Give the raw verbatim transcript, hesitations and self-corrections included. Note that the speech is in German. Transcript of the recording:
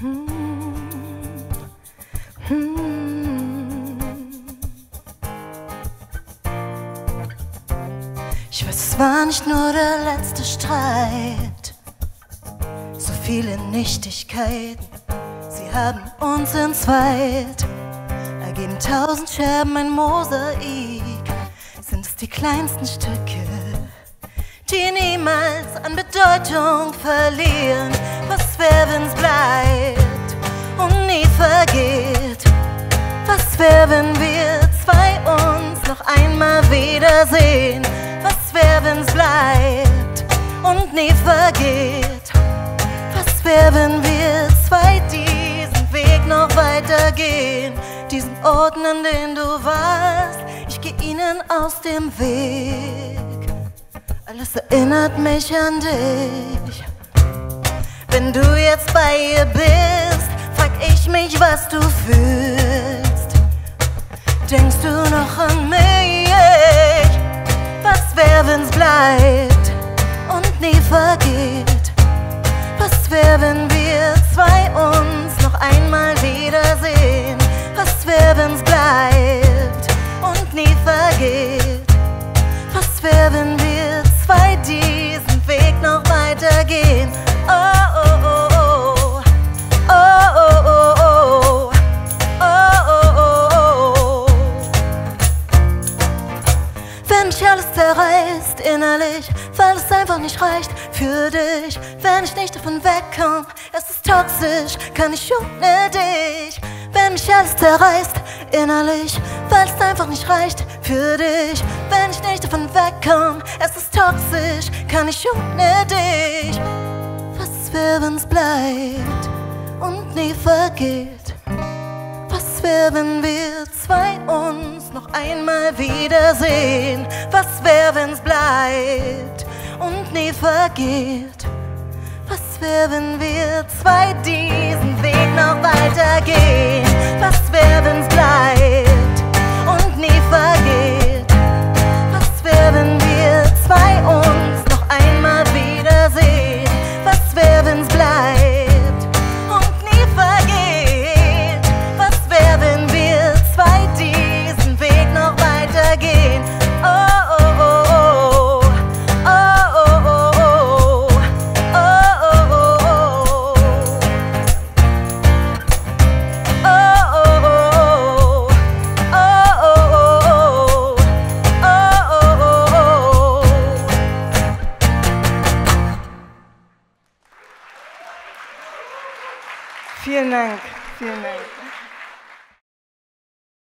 Ich weiß, es war nicht nur der letzte Streit, so viele Nichtigkeiten, sie haben uns entzweit. Ergeben tausend Scherben ein Mosaik, sind es die kleinsten Stücke, die niemals an Bedeutung verlieren. Was wär, wenn's bleibt und nie vergeht? Was wär, wenn wir zwei uns noch einmal wiedersehen? Was wär, wenn's bleibt und nie vergeht? Was wär, wenn wir zwei diesen Weg noch weitergehen? Diesen Orten, an denen du warst, ich geh ihnen aus dem Weg. Alles erinnert mich an dich. Wenn du jetzt bei ihr bist, frag ich mich, was du fühlst. Denkst du noch an mich? Was wär, wenn's bleibt und nie vergeht? Was wär, wenn wir zwei uns noch einmal wiedersehen? Was wär, wenn's bleibt und nie vergeht? Was wär, wenn wir zwei diesen Weg noch weitergehen? Oh, oh, oh, oh, oh, oh, oh, oh, oh, oh, oh. Wenn mich alles zerreißt innerlich, weil es einfach nicht reicht für dich, wenn ich nicht davon wegkomme, es ist toxisch, kann ich ohne dich. Wenn mich alles zerreißt innerlich, weil es einfach nicht reicht für dich, wenn ich nicht davon wegkomme, es ist toxisch, kann ich ohne dich. Was wär, wenn's bleibt und nie vergeht? Was wär, wenn wir zwei uns noch einmal wiedersehen? Was wär, wenn's bleibt und nie vergeht? Was wär, wenn wir zwei diesen Weg noch weitergehen? Was wär, wenn's bleibt und nie vergeht? Was wär, wenn wir zwei uns noch einmal wiedersehen? Was wär, wenn's bleibt und nie vergeht? Was wär, wenn wir zwei diesen Weg noch weitergehen? Oh, oh, oh, oh, oh, oh, oh, oh, oh, oh, oh, oh. Vielen Dank, vielen Dank.